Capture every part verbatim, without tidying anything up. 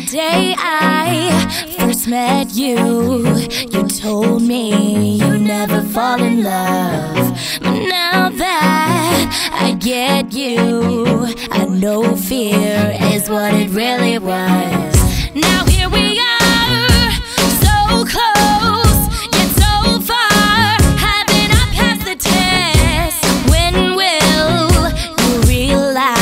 day I first met you, you told me you never fall in love. But now that I get you, I know fear is what it really was. Now here we are, so close, yet so far. Haven't I passed the test? When will you realize?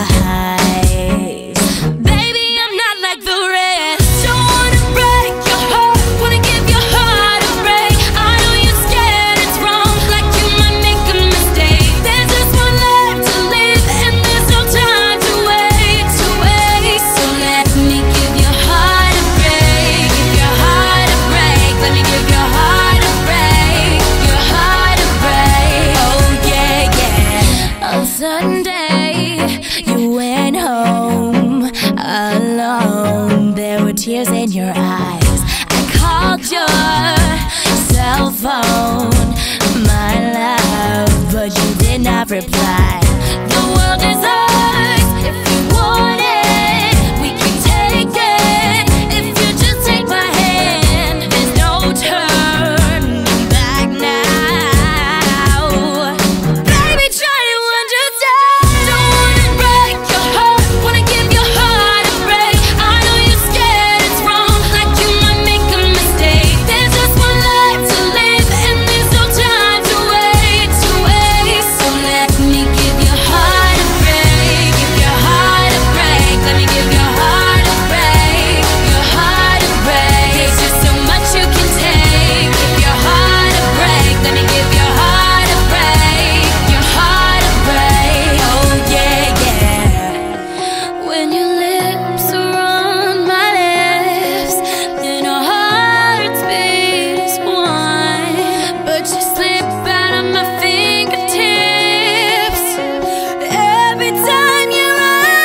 Baby, I'm not like the rest. Don't wanna break your heart, wanna give your heart a break. I know you're scared it's wrong, like you might make a mistake. There's just one life to live, and there's no time to wait, to waste. So let me give your heart a break, give your heart a break. Let me give your heart a break, your heart a break. Oh yeah, yeah. On Sunday, you went home alone. There were tears in your eyes. I called your cell phone, my love, but you did not reply. The world is ours if you want it. We can take it if you just take my hand. There's no turning back now. Baby, try to understand. Don't wanna break your heart, wanna give your heart a break. I know you're scared it's wrong, like you might make a mistake. There's just one life to live, and there's no time to wait, to waste. So let me give your heart a break, give your heart a break. Let me give your heart a break, your heart a break. There's just so much you can take. Give your heart a break. Let me give your heart a break, your heart a break. Oh yeah, yeah. When your lips are on my lips, then our hearts beat as one. But you slip out of my fingertips every time you're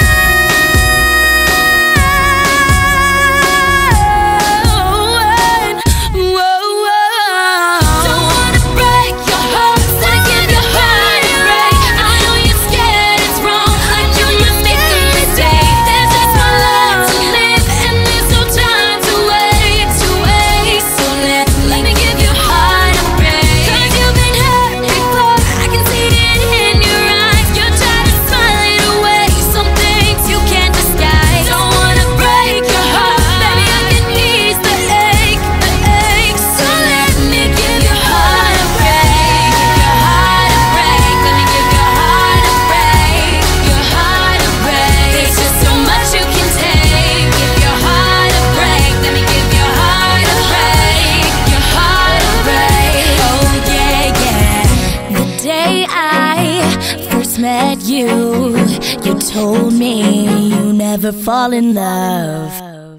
on. Whoa, whoa. Don't wanna break your heart, wanna give your heart a break. I know you're scared it's wrong, like you must make a mistake. There's just one life to live, and there's no time to wait, to waste. So let, let me give your heart a break. 'Cause you've been hurt before, I can see it in your eyes. You're trying to smile it away, some things you can't disguise. Don't wanna break your heart, baby, I can ease the ache, the ache. So let me give your heart a break, give your heart a break. Let me give your heart a break, your heart a break. There's just so much you can take. Give your heart a break. Let me give your heart a break, your heart a break. Oh yeah, yeah. The day I first met you, you told me you never fall in love.